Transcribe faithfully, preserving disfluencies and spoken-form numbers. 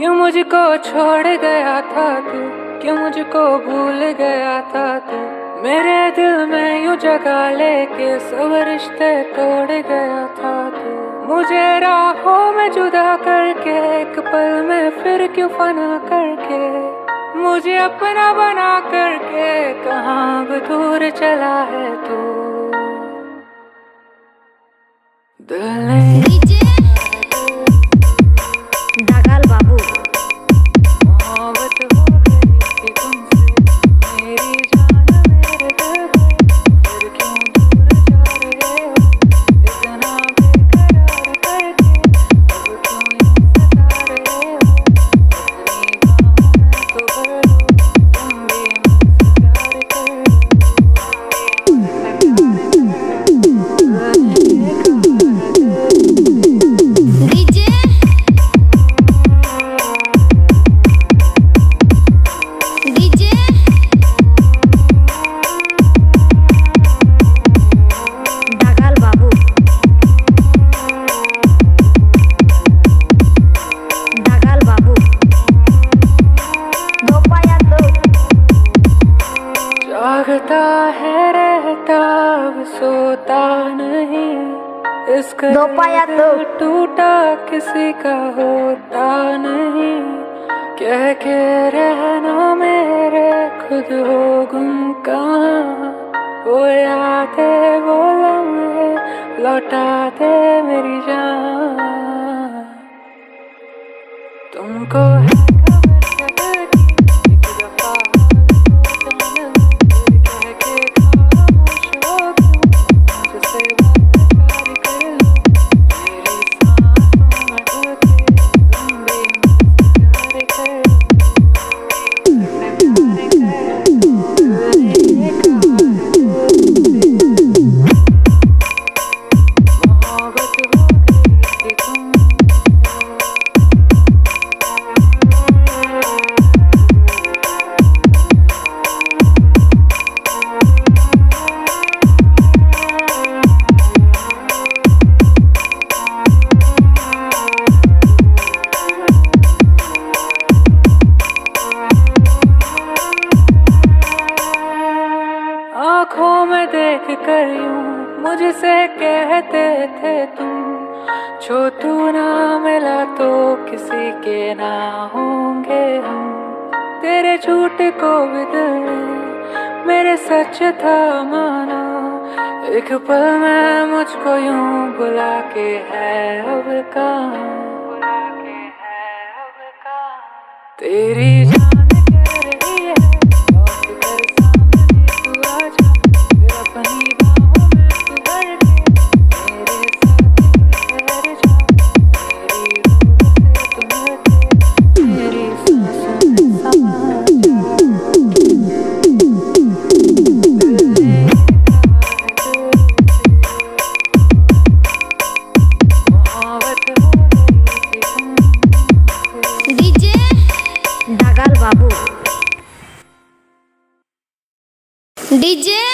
क्यों मुझको छोड़ गया था तू, क्यों मुझको भूल गया था तू। मेरे दिल में यूं जगह लेके सब रिश्ते तोड़ गया था तू। मुझे राहों में जुदा करके एक पल में फिर क्यों फना करके, मुझे अपना बना करके कहाँ अब दूर चला है तू। दिल ने ढगाल बाबू मोहब्बत हो गई थी तुमसे, मेरी जान मेरे दिल फिर क्यों दूर जा रहे हो, इतना बेकरार करके अब क्यों यूं सता रहे हो। अपनी बाहों में तो भर लो, तुम भी मुझसे प्यार कर जागता है रहता अब सोता नहीं, इसका दो पाया दो टूटा किसी का होता नहीं। कह के रहना मेरे खुद हो गुम कहाँ, वो यादें वो लम्हे लौटा दे मेरी जान। तुमको है खबर की एक दफा आँखों में देख कर यूं मुझसे कहते थे तुम, जो तू ना मिला तो किसी के ना होंगे हम। तेरे झूठ को भी दिल ने मेरे सच था माना, एक पल में मुझको यूं बुला के है अब कहाँ, बुला के है अब कहाँ। तेरी जान कह रही है लौट कर सामने तू आजा, फिर अपनी बाहों में तू भर के मेरे साथ ठहर जा। मेरी रूह से तू मिलके मेरी सांसों में समा जा। डीजे ढगाल बाबू डीजे